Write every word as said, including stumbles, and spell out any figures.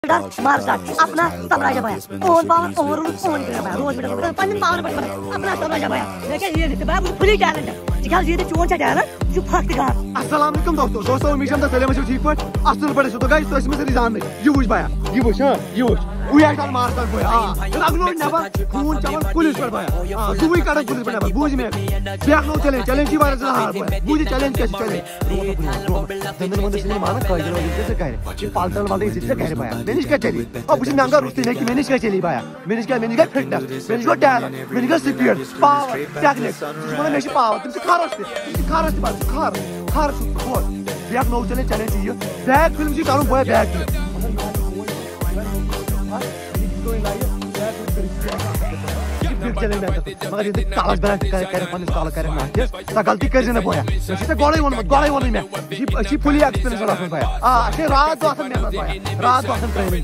अपना साम्राज्य पाया ओन पावर ओवर ओन कर पाया रोज बेटा पंजन पावर पर अपना साम्राज्य पाया लेकिन ये नहीं बाबू फुली टैलेंट है जिकाल ये चोन छ टैलेंट जो फक्त का अस्सलाम वालेकुम दोस्तों दोस्तों उम्मीद है सलाम से ठीक पर असल पड़े तो गाइस तो इसमें से रिजान नहीं ये बुझ पाया ये बुझ हां ये बुझ वो यार मार कर पाया हां अगलो नबा खून चावल पुलिस पर पाया हां दुबई का पुलिस पर नबा बुझ में बैक नो चैलेंज चैलेंज की बारे से हार पाया बुझ चैलेंज कैसे चैलेंज तंदर मंदिर से माना कह जरा से कह रहे पालतल वाले से कह रहे पाया मैंने क्या चली अब मुझे महंगा रुस्ती नहीं कि मैंने क्या चली पाया मैंने क्या मैंने क्या फिटनेस मैंने क्या टैलेंट मैंने क्या स्पीड पावर टेक्निक मैंने नहीं पावर तुम खारस तुम खारस बात खार खार बहुत बैक नो चैलेंज चैलेंज ये बैक फिल्म जी करूं बोया बैक चैलेंज मगर ये काला बैक करे करे पन काला करे ना ता गलती कर जने बोया से गोळे वन गोळे वन में जी फुली एक्सपीरियंस रखन पाया आ से रात तो आसन में पाया रात तो आसन ट्रेनिंग